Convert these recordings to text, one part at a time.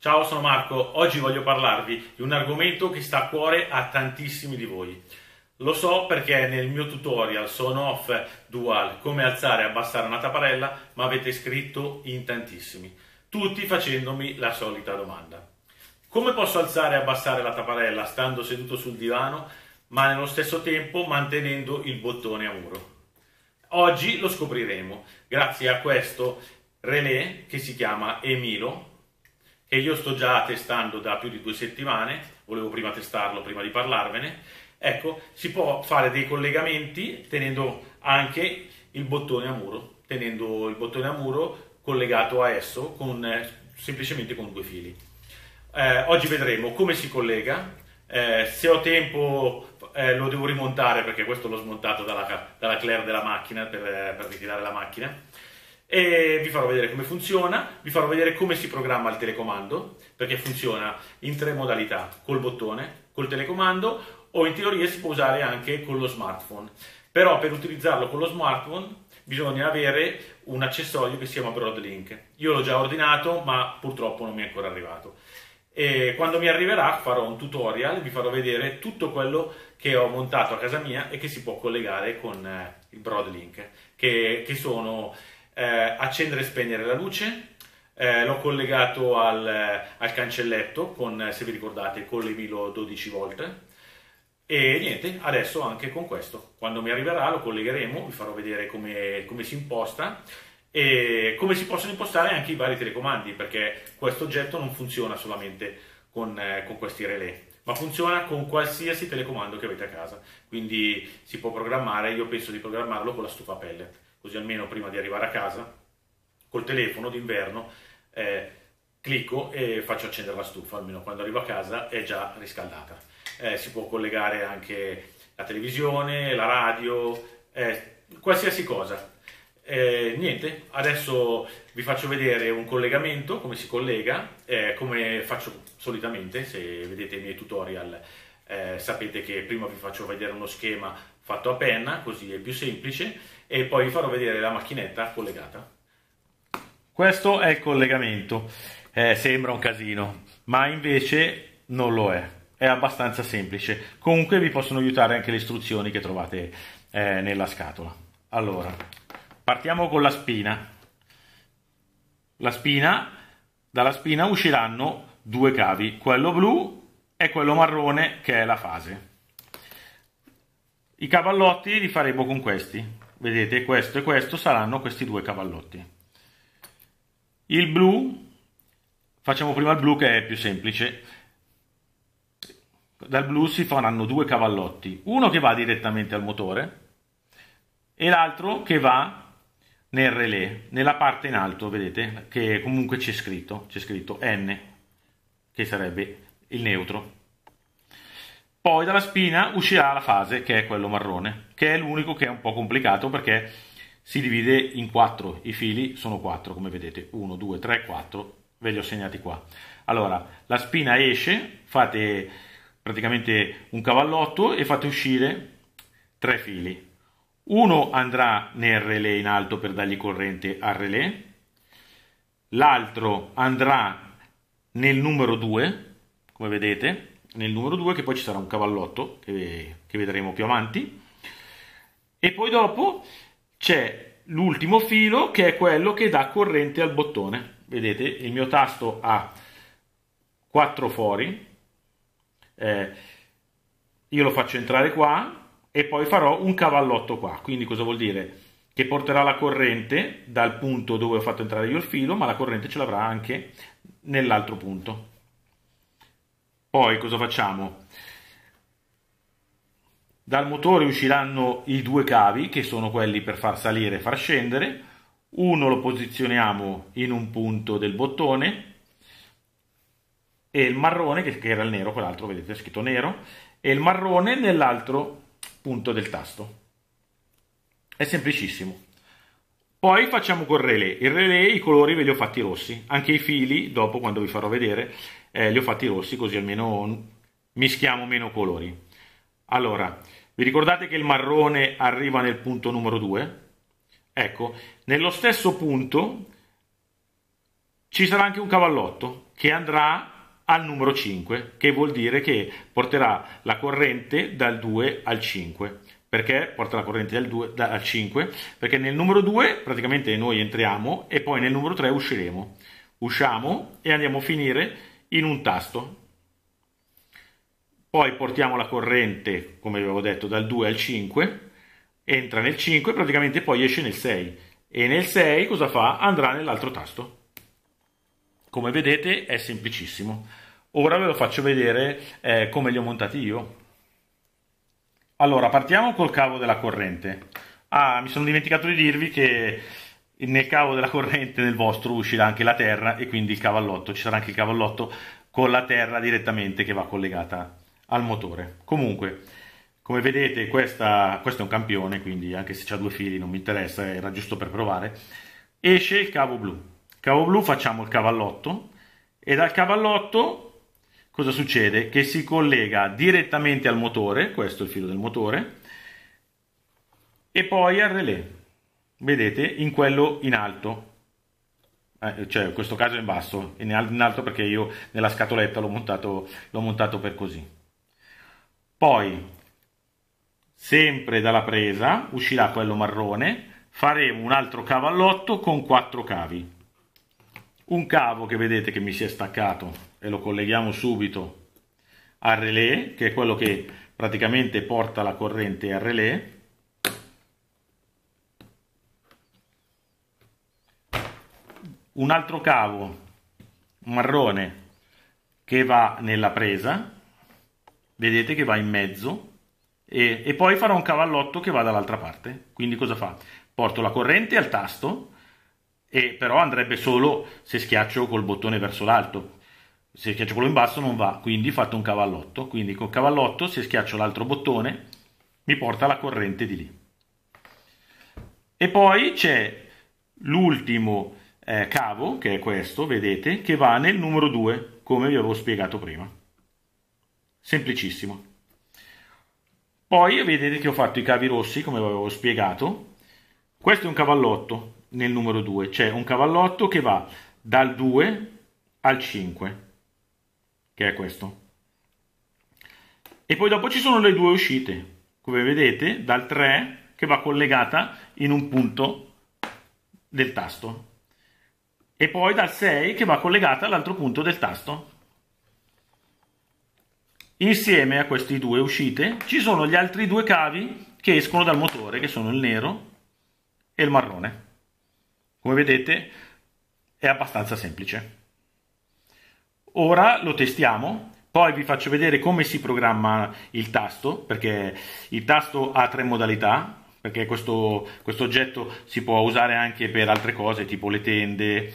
Ciao, sono Marco. Oggi voglio parlarvi di un argomento che sta a cuore a tantissimi di voi. Lo so perché nel mio tutorial Sonoff Dual come alzare e abbassare una tapparella mi avete scritto in tantissimi, tutti facendomi la solita domanda. Come posso alzare e abbassare la tapparella stando seduto sul divano, ma nello stesso tempo mantenendo il bottone a muro? Oggi lo scopriremo grazie a questo relè che si chiama Emilo, che io sto già testando da più di 2 settimane, volevo prima testarlo prima di parlarvene. Ecco, si può fare dei collegamenti tenendo anche il bottone a muro, tenendo il bottone a muro collegato a esso semplicemente con 2 fili. Oggi vedremo come si collega, se ho tempo lo devo rimontare perché questo l'ho smontato dalla Claire della macchina per ritirare la macchina. E vi farò vedere come funziona, vi farò vedere come si programma il telecomando, perché funziona in 3 modalità: col bottone, col telecomando o in teoria si può usare anche con lo smartphone. Però per utilizzarlo con lo smartphone bisogna avere un accessorio che si chiama Broadlink. Io l'ho già ordinato, ma purtroppo non mi è ancora arrivato. E quando mi arriverà farò un tutorial, vi farò vedere tutto quello che ho montato a casa mia e che si può collegare con il Broadlink, che sono accendere e spegnere la luce. L'ho collegato al cancelletto se vi ricordate, con l'Emilo 12 volt. E niente, adesso anche con questo, quando mi arriverà lo collegheremo, vi farò vedere come si imposta e come si possono impostare anche i vari telecomandi, perché questo oggetto non funziona solamente con questi relè, ma funziona con qualsiasi telecomando che avete a casa. Quindi si può programmare, io penso di programmarlo con la stufa a pellet, così almeno prima di arrivare a casa col telefono d'inverno clicco e faccio accendere la stufa, almeno quando arrivo a casa è già riscaldata. Si può collegare anche la televisione, la radio, qualsiasi cosa. Niente, adesso vi faccio vedere un collegamento, come si collega, come faccio solitamente. Se vedete i miei tutorial sapete che prima vi faccio vedere uno schema fatto a penna, così è più semplice, e poi vi farò vedere la macchinetta collegata. Questo è il collegamento. Sembra un casino, ma invece non lo è. È abbastanza semplice. Comunque vi possono aiutare anche le istruzioni che trovate nella scatola. Allora, partiamo con la spina. Dalla spina usciranno 2 cavi, quello blu e quello marrone, che è la fase. I cavallotti li faremo con questi. Vedete, questo e questo saranno questi 2 cavallotti. Il blu, facciamo prima il blu che è più semplice. Dal blu si faranno 2 cavallotti, uno che va direttamente al motore e l'altro che va nel relè, nella parte in alto, vedete che comunque c'è scritto N, che sarebbe il neutro. Poi dalla spina uscirà la fase, che è quello marrone, che è l'unico che è un po' complicato perché si divide in 4, i fili sono 4 come vedete, 1, 2, 3, 4, ve li ho segnati qua. Allora, la spina esce, fate praticamente un cavallotto e fate uscire 3 fili. Uno andrà nel relè in alto per dargli corrente al relè, l'altro andrà nel numero 2, come vedete, nel numero 2, che poi ci sarà un cavallotto che vedremo più avanti, e poi dopo c'è l'ultimo filo che è quello che dà corrente al bottone. Vedete, il mio tasto ha 4 fori. Io lo faccio entrare qua e poi farò un cavallotto qua, quindi cosa vuol dire? Che porterà la corrente dal punto dove ho fatto entrare io il filo, ma la corrente ce l'avrà anche nell'altro punto. Poi cosa facciamo? Dal motore usciranno i 2 cavi, che sono quelli per far salire e far scendere. Uno lo posizioniamo in un punto del bottone, e il marrone, che era il nero, quell'altro vedete è scritto nero, e il marrone nell'altro punto del tasto. È semplicissimo. Poi facciamo col relè. Il relè, i colori ve li ho fatti rossi, anche i fili dopo, quando vi farò vedere, li ho fatti rossi, così almeno mischiamo meno colori. Allora, vi ricordate che il marrone arriva nel punto numero 2? Ecco, nello stesso punto ci sarà anche un cavallotto, che andrà al numero 5, che vuol dire che porterà la corrente dal 2 al 5. Perché porta la corrente dal 2 al 5? Perché nel numero 2 praticamente noi entriamo e poi nel numero 3 usciremo. Usciamo e andiamo a finire in un tasto. Poi portiamo la corrente, come avevo detto, dal 2 al 5, entra nel 5 praticamente poi esce nel 6. E nel 6 cosa fa? Andrà nell'altro tasto. Come vedete è semplicissimo. Ora ve lo faccio vedere come li ho montati io. Allora, partiamo col cavo della corrente. Ah, mi sono dimenticato di dirvi che nel cavo della corrente nel vostro uscirà anche la terra e quindi il cavallotto. Ci sarà anche il cavallotto con la terra direttamente che va collegata al motore. Comunque, come vedete, questo è un campione, quindi anche se c'ha due fili non mi interessa, era giusto per provare. Esce il cavo blu. Cavo blu facciamo il cavallotto e dal cavallotto cosa succede? Che si collega direttamente al motore, questo è il filo del motore, e poi al relè, vedete, in quello in alto, cioè in questo caso in basso, in alto perché io nella scatoletta l'ho montato per così. Poi, sempre dalla presa, uscirà quello marrone, faremo un altro cavallotto con 4 cavi. Un cavo che vedete che mi si è staccato e lo colleghiamo subito al relè, che è quello che praticamente porta la corrente al relè. Un altro cavo marrone che va nella presa, vedete che va in mezzo, e poi farò un cavallotto che va dall'altra parte. Quindi cosa fa? Porto la corrente al tasto, e però andrebbe solo se schiaccio col bottone verso l'alto. Se schiaccio quello in basso non va, quindi fatto un cavallotto. Quindi col cavallotto, se schiaccio l'altro bottone, mi porta la corrente di lì. E poi c'è l'ultimo cavo, che è questo, vedete, che va nel numero 2, come vi avevo spiegato prima. Semplicissimo. Poi vedete che ho fatto i cavi rossi, come vi avevo spiegato. Questo è un cavallotto nel numero 2, c'è un cavallotto che va dal 2 al 5, che è questo. E poi dopo ci sono le due uscite, come vedete, dal 3 che va collegata in un punto del tasto. E poi dal 6 che va collegata all'altro punto del tasto. Insieme a queste due uscite ci sono gli altri due cavi che escono dal motore, che sono il nero e il marrone. Come vedete è abbastanza semplice. Ora lo testiamo, poi vi faccio vedere come si programma il tasto, perché il tasto ha 3 modalità, perché questo oggetto si può usare anche per altre cose, tipo le tende,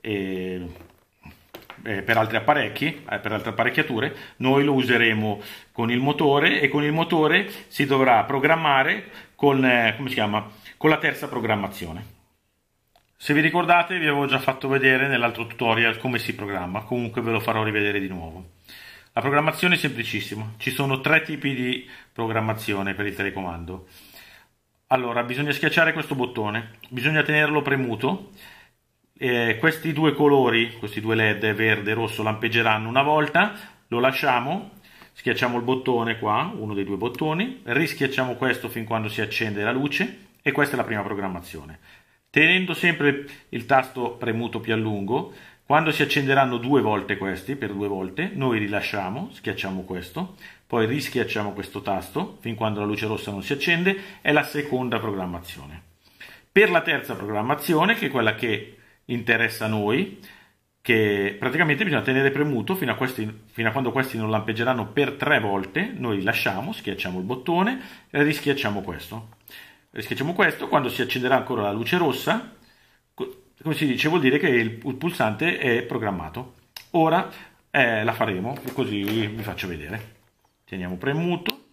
per altri apparecchi, per altre apparecchiature. Noi lo useremo con il motore e con il motore si dovrà programmare con, come si chiama? Con la terza programmazione. Se vi ricordate vi avevo già fatto vedere nell'altro tutorial come si programma, comunque ve lo farò rivedere di nuovo. La programmazione è semplicissima, ci sono 3 tipi di programmazione per il telecomando. Allora, bisogna schiacciare questo bottone, bisogna tenerlo premuto, questi due colori, questi due LED verde e rosso lampeggeranno una volta, lo lasciamo, schiacciamo il bottone qua, uno dei due bottoni, rischiacciamo questo fin quando si accende la luce e questa è la prima programmazione. Tenendo sempre il tasto premuto più a lungo, quando si accenderanno 2 volte questi, per 2 volte, noi rilasciamo, schiacciamo questo, poi rischiacciamo questo tasto, fin quando la luce rossa non si accende, è la seconda programmazione. Per la terza programmazione, che è quella che interessa a noi, che praticamente bisogna tenere premuto fino a quando questi non lampeggeranno per 3 volte, noi rilasciamo, schiacciamo il bottone e rischiacciamo questo. Rischiacciamo questo, quando si accenderà ancora la luce rossa, come si dice, vuol dire che il pulsante è programmato. Ora la faremo, così vi faccio vedere. Teniamo premuto.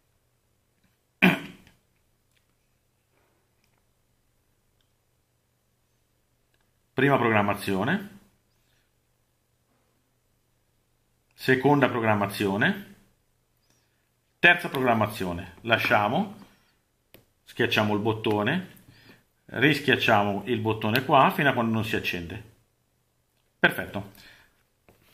Prima programmazione. Seconda programmazione. Terza programmazione. Lasciamo. Schiacciamo il bottone, rischiacciamo il bottone qua fino a quando non si accende. Perfetto.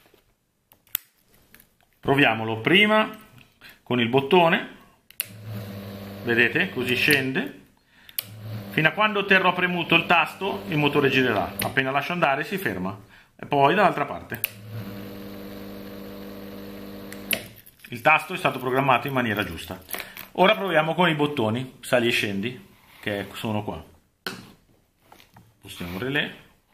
Proviamolo prima con il bottone, vedete, così scende. Fino a quando terrò premuto il tasto il motore girerà, appena lascio andare si ferma. E poi dall'altra parte. Il tasto è stato programmato in maniera giusta. Ora proviamo con i bottoni, sali e scendi, che sono qua. Spostiamo il relè.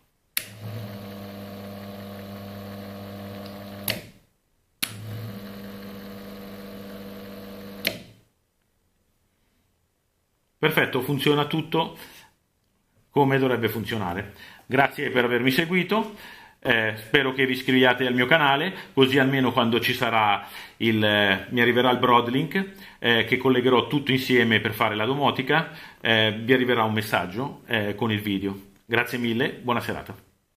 Perfetto, funziona tutto come dovrebbe funzionare. Grazie per avermi seguito, spero che vi iscriviate al mio canale, così almeno quando ci sarà mi arriverà il Broadlink che collegherò tutto insieme per fare la domotica, vi arriverà un messaggio con il video. Grazie mille, buona serata.